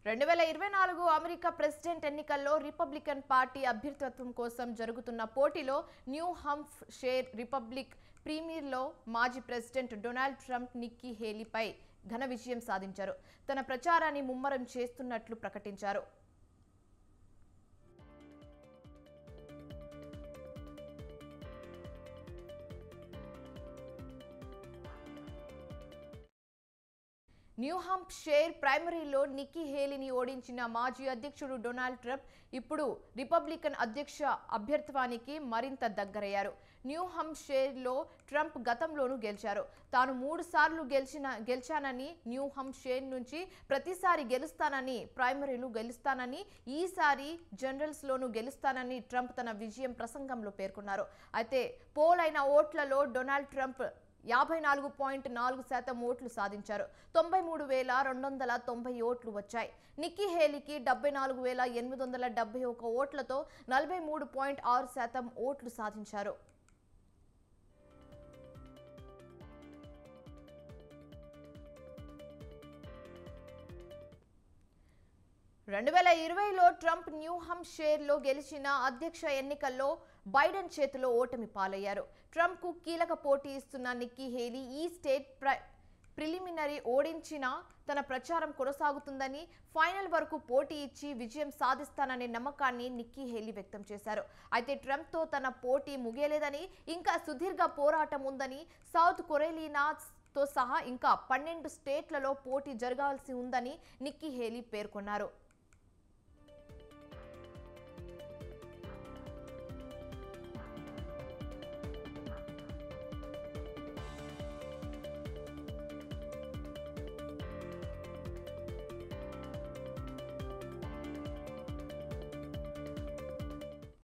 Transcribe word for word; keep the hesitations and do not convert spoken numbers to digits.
రెండు వేల ఇరవై నాలుగు అమెరికా ప్రెసిడెంట్ ఎన్నికల్లో రిపబ్లికన్ పార్టీ అభ్యర్థిత్వం కోసం జరుగుతున్న పోటీలో న్యూ హంఫ్ షేర్ రిపబ్లిక్ ప్రీమియర్లో మాజీ ప్రెసిడెంట్ డొనాల్డ్ ట్రంప్ నిక్కీ హేలీపై ఘన విజయం సాధించారు. తన ప్రచారాన్ని ముమ్మరం చేస్తున్నట్లు ప్రకటించారు. న్యూ హంప్ షేర్ ప్రైమరీలో నిక్కీ హేలీని ఓడించిన మాజీ అధ్యక్షుడు డొనాల్డ్ ట్రంప్ ఇప్పుడు రిపబ్లికన్ అధ్యక్ష అభ్యర్థిత్వానికి మరింత దగ్గరయ్యారు. న్యూ హంప్ షేర్లో ట్రంప్ గతంలోనూ గెలిచారు. తాను మూడు సార్లు గెలిచిన గెలిచానని, న్యూ హంప్ షేర్ నుంచి ప్రతిసారి గెలుస్తానని, ప్రైమరీలు గెలుస్తానని, ఈసారి జనరల్స్లోనూ గెలుస్తానని ట్రంప్ తన విజయం ప్రసంగంలో పేర్కొన్నారు. అయితే పోల్ అయిన ఓట్లలో డొనాల్డ్ ట్రంప్ యాభై నాలుగు పాయింట్ నాలుగు శాతం ఓట్లు సాధించారు. తొంభై మూడు వేల రెండు వందల తొంభై ఓట్లు వచ్చాయి. నిక్కీ హేలీకి డెబ్బై నాలుగు వేల ఎనిమిది వందల డెబ్బై ఒక ఓట్లతో నలభై మూడు పాయింట్ ఆరు శాతం ఓట్లు సాధించారు. రెండు వేల ఇరవైలో ట్రంప్ న్యూ హంప్ షేర్లో గెలిచిన అధ్యక్ష ఎన్నికల్లో బైడెన్ చేతిలో ఓటమి పాలయ్యారు. ట్రంప్కు కీలక పోటీ ఇస్తున్న నిక్కీ హేలీ ఈ స్టేట్ ప్ర ప్రిలిమినరీ ఓడించిన తన ప్రచారం కొనసాగుతుందని, ఫైనల్ వరకు పోటీ ఇచ్చి విజయం సాధిస్తాననే నమ్మకాన్ని నిక్కీ హేలీ వ్యక్తం చేశారు. అయితే ట్రంప్తో తన పోటీ ముగియలేదని, ఇంకా సుదీర్ఘ పోరాటం ఉందని, సౌత్ కొరేలినా తో సహా ఇంకా పన్నెండు స్టేట్లలో పోటీ జరగాల్సి ఉందని నిక్కీ హేలీ పేర్కొన్నారు.